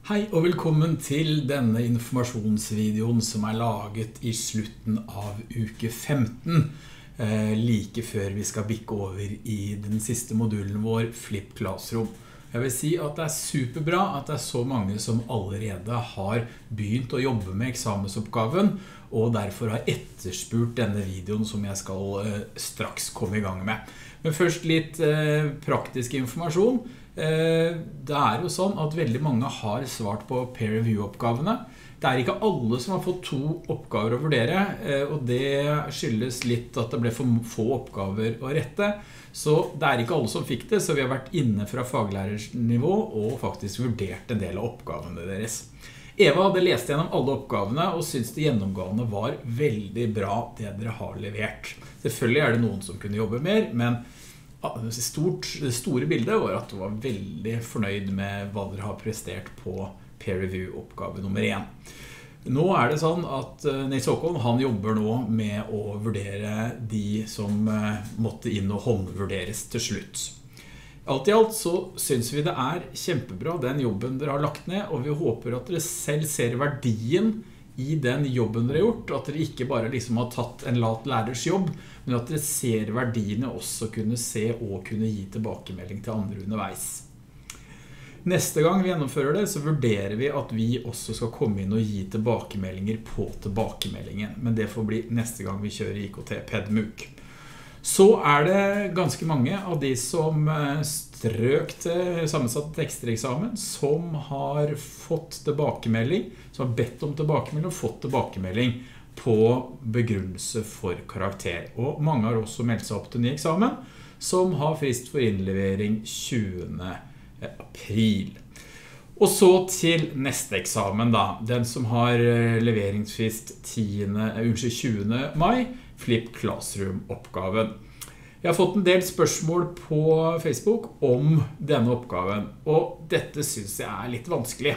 Hei og velkommen til denne informasjonsvideoen som laget i slutten av uke 15, like før vi skal bikke over i den siste modulen vår, Flip Classroom. Jeg vil si at det superbra at det så mange som allerede har begynt å jobbe med eksamensoppgaven, og derfor har etterspurt denne videoen som jeg skal straks komme i gang med. Men først litt praktisk informasjon. Det jo sånn at veldig mange har svart på peer review-oppgavene. Det ikke alle som har fått 2 oppgaver å vurdere, og det skyldes litt at det ble for få oppgaver å rette. Så det ikke alle som fikk det, så vi har vært inne fra faglærernivå og faktisk vurdert en del av oppgavene deres. Eva hadde lest gjennom alle oppgavene og syntes det gjennomgående var veldig bra det dere har levert. Selvfølgelig det noen som kunne jobbe mer, men det store bildet var at du var veldig fornøyd med hva dere har prestert på peer review-oppgave nummer 1. Nå det sånn at Nils Håkon, han jobber nå med å vurdere de som måtte inn og håndvurderes til slutt. Alt i alt så synes vi det kjempebra den jobben dere har lagt ned, og vi håper at dere selv ser verdien i den jobben dere har gjort, at dere ikke bare liksom har tatt en lat lærers jobb, men at dere ser verdiene også kunne se og kunne gi tilbakemelding til andre underveis. Neste gang vi gjennomfører det, så vurderer vi at vi også skal komme inn og gi tilbakemeldinger på tilbakemeldingen, men det får bli neste gang vi kjører IKT PedMOOC. Så det ganske mange av de som strøk til sammensatt tekstereksamen, som har fått tilbakemelding, som har bedt om tilbakemelding og fått tilbakemelding på begrunnelse for karakter. Og mange har også meldt seg opp til ny eksamen, som har frist for innlevering 20. april. Og så til neste eksamen da, den som har leveringsfrist 20. mai, Flip Classroom-oppgaven. Jeg har fått en del spørsmål på Facebook om denne oppgaven, og dette synes jeg litt vanskelig.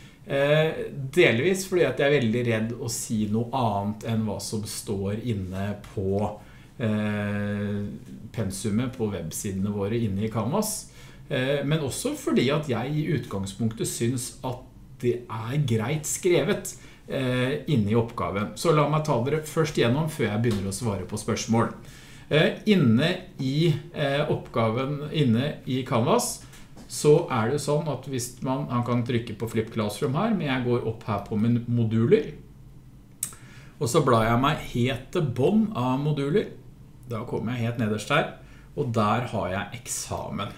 Delvis fordi at jeg veldig redd å si noe annet enn hva som står inne på pensumet på websidene våre inne i Canvas, men også fordi at jeg i utgangspunktet synes at det greit skrevet inne i oppgaven. Så la meg ta dere først gjennom før jeg begynner å svare på spørsmål. Inne i oppgaven, inne i Canvas, så det sånn at hvis man kan trykke på Flip Classroom her, men jeg går opp her på moduler, og så blar jeg meg helt til bånn av moduler. Da kommer jeg helt nederst her, og der har jeg eksamen.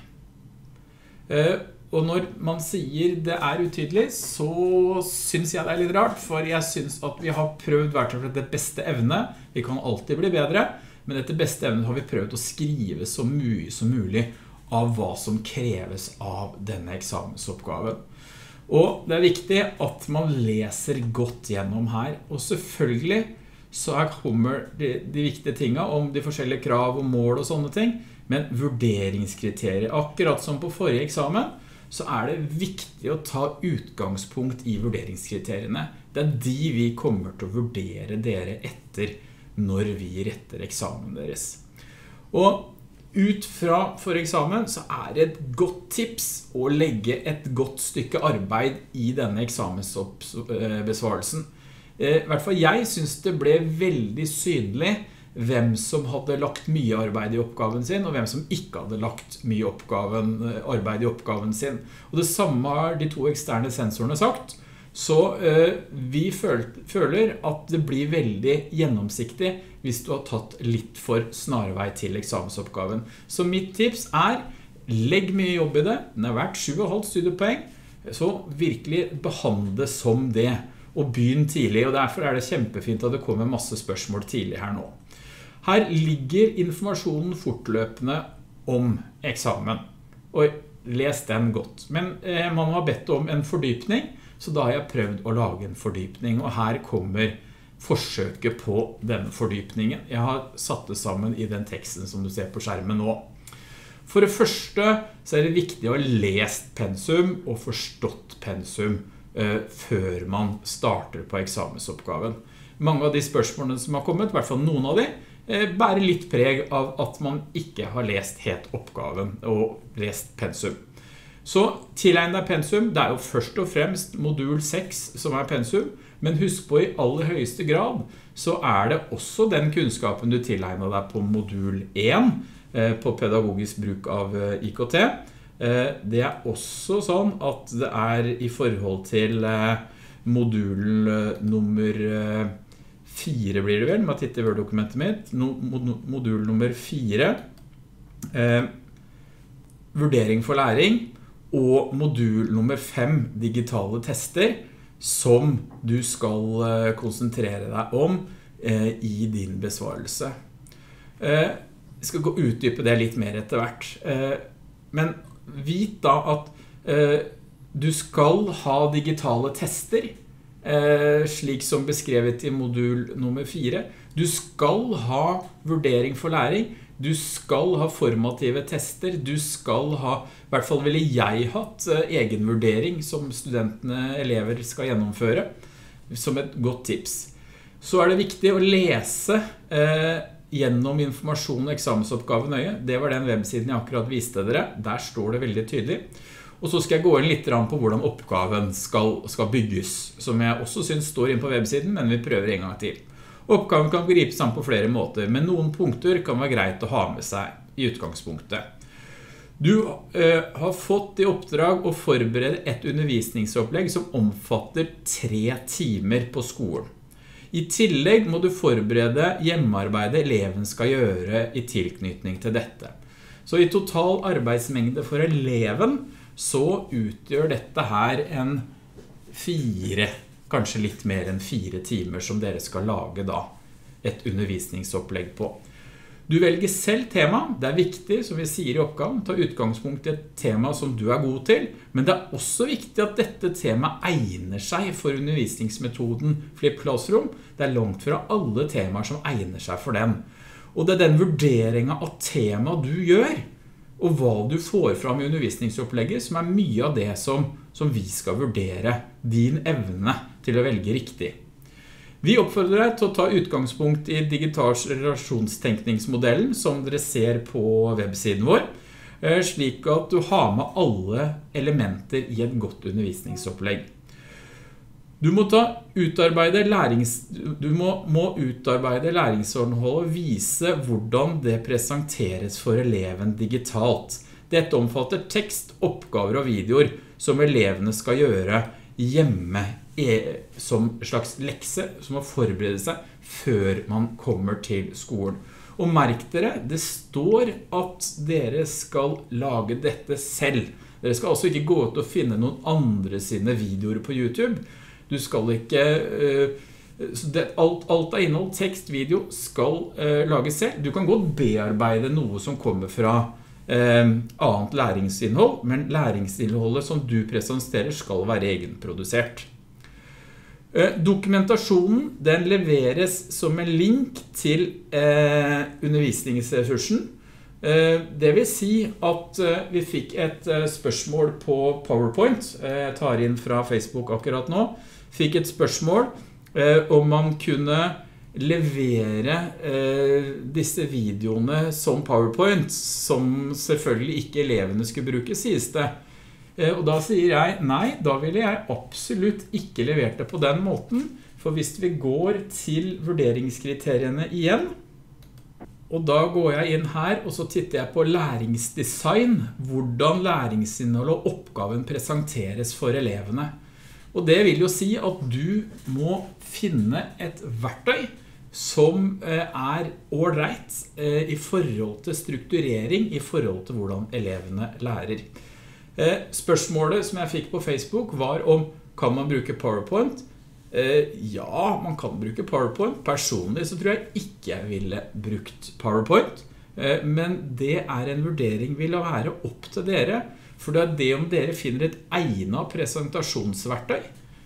Og når man sier det utydelig, så synes jeg det litt rart, for jeg synes at vi har prøvd hvert fall det beste evne. Vi kan alltid bli bedre, men etter beste evne har vi prøvd å skrive så mye som mulig av hva som kreves av denne eksamensoppgaven. Og det viktig at man leser godt gjennom her, og selvfølgelig så kommer de viktige tingene om de forskjellige krav og mål og sånne ting, men vurderingskriterier, akkurat som på forrige eksamen, så det viktig å ta utgangspunkt i vurderingskriteriene. Det de vi kommer til å vurdere dere etter når vi retter eksamen deres. Og ut fra for eksamen så det et godt tips å legge et godt stykke arbeid i denne eksamensbesvarelsen. I hvert fall jeg synes det ble veldig synlig hvem som hadde lagt mye arbeid i oppgaven sin, og hvem som ikke hadde lagt mye arbeid i oppgaven sin. Og det samme har de 2 eksterne sensorene sagt, så vi føler at det blir veldig gjennomsiktig hvis du har tatt litt for snarvei til eksamensoppgaven. Så mitt tips legg mye jobb i det, den verdt 7,5 studiepoeng, så virkelig behandle som det, og begynn tidlig, og derfor det kjempefint at det kommer masse spørsmål tidlig her nå. Her ligger informasjonen fortløpende om eksamen, og les den godt. Men man har bedt om en fordypning, så da har jeg prøvd å lage en fordypning, og her kommer forsøket på denne fordypningen. Jeg har satt det sammen i den teksten som du ser på skjermen nå. For det første så det viktig å ha lest pensum og forstått pensum før man starter på eksamensoppgaven. Mange av de spørsmålene som har kommet, i hvert fall noen av de, bærer litt preg av at man ikke har lest helt oppgaven og lest pensum. Så tilegn deg pensum, det jo først og fremst modul 6 som pensum, men husk på i aller høyeste grad, så det også den kunnskapen du tilegnet deg på modul 1, på pedagogisk bruk av IKT. Det også sånn at det i forhold til modul nummer 4 blir det vel, med å titte i Word-dokumentet mitt, modul nummer 4, vurdering for læring, og modul nummer 5, digitale tester, som du skal konsentrere deg om i din besvarelse. Jeg skal utdype det litt mer etter hvert. Men vit da at du skal ha digitale tester, slik som beskrevet i modul nummer 4. Du skal ha vurdering for læring, du skal ha formative tester, du skal ha, i hvert fall ville jeg hatt, egenvurdering som studentene, elever skal gjennomføre, som et godt tips. Så det viktig å lese gjennom informasjon og eksamensoppgave nøye. Det var den websiden jeg akkurat viste dere. Der står det veldig tydelig. Og så skal jeg gå inn litt på hvordan oppgaven skal bygges, som jeg også synes står inn på websiden, men vi prøver en gang til. Oppgaven kan gripes an på flere måter, men noen punkter kan være greit å ha med seg i utgangspunktet. Du har fått i oppdrag å forberede et undervisningsopplegg som omfatter 3 timer på skolen. I tillegg må du forberede hjemmearbeidet eleven skal gjøre i tilknytning til dette. Så i total arbeidsmengde for eleven så utgjør dette her 4, kanskje litt mer enn 4 timer som dere skal lage da et undervisningsopplegg på. Du velger selv tema, det viktig, som vi sier i oppgaven, ta utgangspunkt i et tema som du god til, men det også viktig at dette temaet egner seg for undervisningsmetoden Flip Classroom. Det langt fra alle temaer som egner seg for den. Og det den vurderingen av tema du gjør, og hva du får fram i undervisningsopplegget, som mye av det som vi skal vurdere din evne til å velge riktig. Vi oppfordrer deg til å ta utgangspunkt i digital relasjonstenkningsmodellen som dere ser på websiden vår, slik at du har med alle elementer i et godt undervisningsopplegg. Du må utarbeide læringsinnholdet og vise hvordan det presenteres for eleven digitalt. Dette omfatter tekst, oppgaver og videoer som elevene skal gjøre hjemme som slags lekse, som å forberede seg før man kommer til skolen. Og merk dere, det står at dere skal lage dette selv. Dere skal altså ikke gå ut og finne noen andre sine videoer på YouTube. Du skal ikke, alt av innhold, tekst, video skal lages selv. Du kan godt bearbeide noe som kommer fra annet læringsinnhold, men læringsinnholdet som du presenterer skal være egenprodusert. Dokumentasjonen, den leveres som en link til undervisningsressursen. Det vil si at vi fikk et spørsmål på PowerPoint, jeg tar inn fra Facebook akkurat nå, fikk et spørsmål om man kunne levere disse videoene som PowerPoint, som selvfølgelig ikke elevene skulle bruke, sies det. Og da sier jeg, nei, da ville jeg absolutt ikke levert det på den måten, for hvis vi går til vurderingskriteriene igjen, og da går jeg inn her, og så titter jeg på læringsdesign, hvordan læringsinnholdet og oppgaven presenteres for elevene. Og det vil jo si at du må finne et verktøy som ordreit i forhold til strukturering, i forhold til hvordan elevene lærer. Spørsmålet som jeg fikk på Facebook var om kan man bruke PowerPoint? Ja, man kan bruke PowerPoint. Personlig så tror jeg ikke jeg ville brukt PowerPoint, men det en vurdering ville være opp til dere, for det det om dere finner et egnet presentasjonsverktøy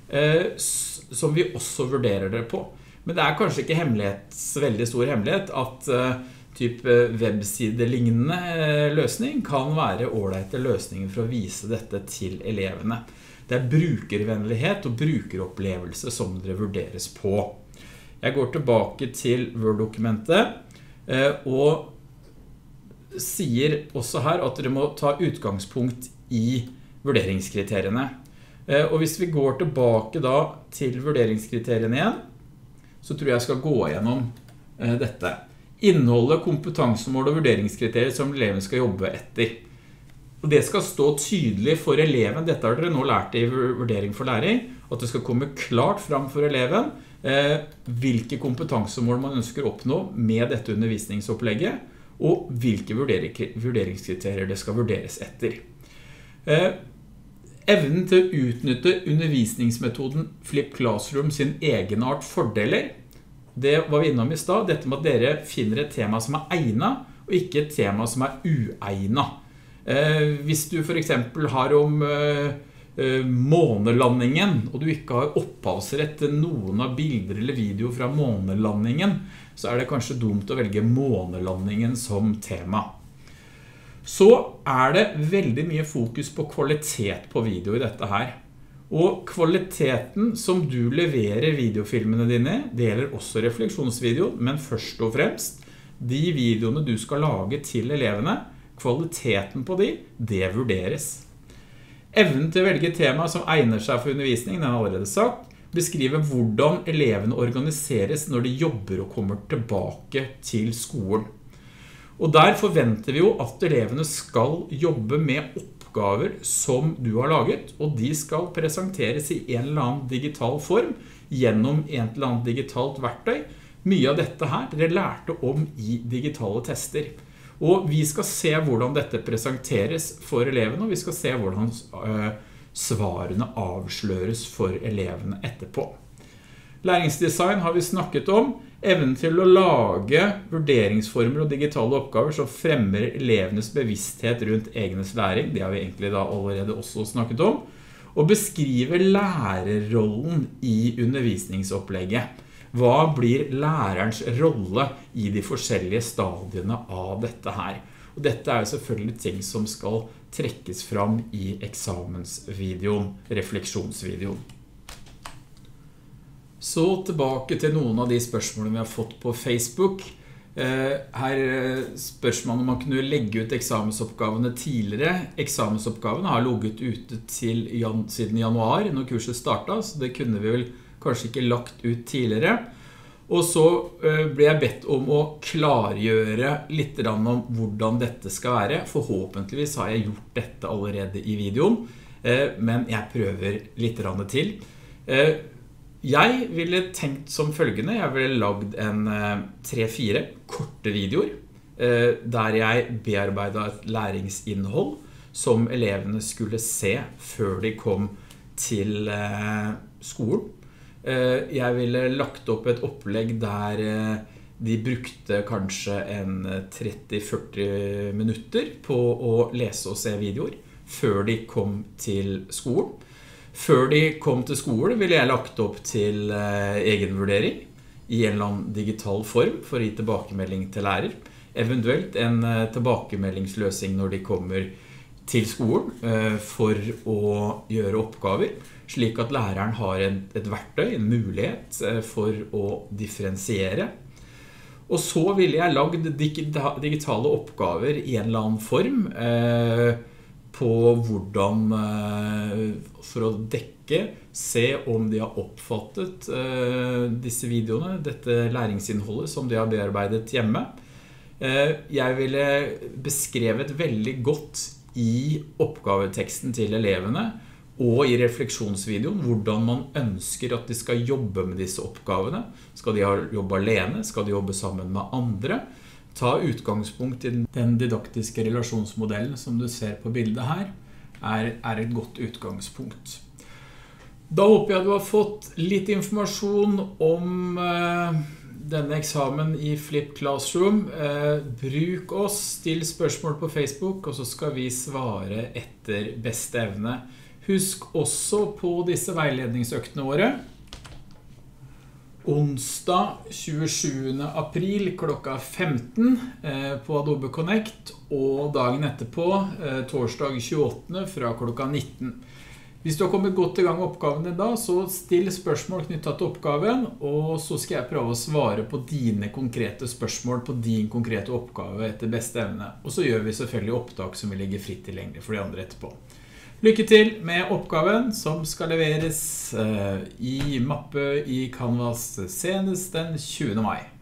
som vi også vurderer dere på. Men det kanskje ikke veldig stor hemmelighet at type webside-lignende løsning kan være ordentlige løsninger for å vise dette til elevene. Det brukervennlighet og brukeropplevelse som dere vurderes på. Jeg går tilbake til Word-dokumentet og sier også her at dere må ta utgangspunkt i vurderingskriteriene. Og hvis vi går tilbake da til vurderingskriteriene igjen, så tror jeg skal gå gjennom dette. Innholdet, kompetansemål og vurderingskriterier som eleven skal jobbe etter. Og det skal stå tydelig for eleven, dette har dere nå lært i vurdering for læring, at det skal komme klart fram for eleven hvilke kompetansemål man ønsker å oppnå med dette undervisningsopplegget, og hvilke vurderingskriterier det skal vurderes etter. Evnen til å utnytte undervisningsmetoden Flip Classroom sin egenart fordeler, det var vi innom i sted, dette med at dere finner et tema som egnet, og ikke et tema som uegnet. Hvis du for eksempel har om månelandingen, og du ikke har opphavsrett til noen av bilder eller video fra månelandingen, så det kanskje dumt å velge månelandingen som tema. Så det veldig mye fokus på kvalitet på video i dette her. Og kvaliteten som du leverer videofilmene dine, det gjelder også refleksjonsvideo, men først og fremst, de videoene du skal lage til elevene, kvaliteten på det vurderes. Evnen til å velge tema som egner seg for undervisning, den har allerede sagt, beskriver hvordan elevene organiseres når de jobber og kommer tilbake til skolen. Og der forventer vi jo at elevene skal jobbe med oppgaver som du har laget, og de skal presenteres i en eller annen digital form, gjennom en eller annen digitalt verktøy. Mye av dette her dere lærte om i digitale tester. Og vi skal se hvordan dette presenteres for elevene, og vi skal se hvordan svarene avsløres for elevene etterpå. Læringsdesign har vi snakket om, evnen til å lage vurderingsformer og digitale oppgaver som fremmer elevenes bevissthet rundt egenes læring, det har vi egentlig da allerede også snakket om, og beskrive lærerrollen i undervisningsopplegget. Hva blir lærerens rolle i de forskjellige stadiene av dette her? Og dette jo selvfølgelig ting som skal trekkes fram i eksamensvideoen, refleksjonsvideoen. Så tilbake til noen av de spørsmålene vi har fått på Facebook. Her spørs man om man kunne legge ut eksamensoppgavene tidligere. Eksamensoppgavene har ligget ute siden januar, når kurset startet, så det kunne vi vel kanskje ikke lagt ut tidligere. Og så ble jeg bedt om å klargjøre litt om hvordan dette skal være. Forhåpentligvis har jeg gjort dette allerede i videoen, men jeg prøver litt til. Jeg ville tenkt som følgende, jeg ville lagd en 3-4 korte videoer, der jeg bearbeidet et læringsinnhold som elevene skulle se før de kom til skolen. Jeg ville lagt opp et opplegg der de brukte kanskje en 30-40 minutter på å lese og se videoer før de kom til skolen. Før de kom til skolen ville jeg lagt opp til egenvurdering i en eller annen digital form for å gi tilbakemelding til lærer. Eventuelt en tilbakemeldingsløsning når de kommer til skolen for å gjøre oppgaver, slik at læreren har et verktøy, en mulighet for å differensiere. Og så ville jeg lagd digitale oppgaver i en eller annen form på hvordan, for å dekke, se om de har oppfattet disse videoene, dette læringsinnholdet som de har bearbeidet hjemme. Jeg ville beskrevet veldig godt i oppgaveteksten til elevene og i refleksjonsvideoen hvordan man ønsker at de skal jobbe med disse oppgavene. Skal de jobbe alene? Skal de jobbe sammen med andre? Ta utgangspunkt i den didaktiske relasjonsmodellen som du ser på bildet her, et godt utgangspunkt. Da håper jeg du har fått litt informasjon om denne eksamen i Flip Classroom. Bruk oss, still spørsmål på Facebook, og så skal vi svare etter beste evne. Husk også på disse veiledningsøktene våre. Onsdag 27. april klokka 15 på Adobe Connect, og dagen etterpå, torsdag 28. fra klokka 19. Hvis du har kommet godt i gang med oppgaven din da, så still spørsmål knyttet til oppgaven, og så skal jeg prøve å svare på dine konkrete spørsmål på din konkrete oppgave etter beste evne. Og så gjør vi selvfølgelig opptak som vil ligge fritt tilgjengelig for de andre etterpå. Lykke til med oppgaven som skal leveres i mappe i Canvas senest den 20. mai.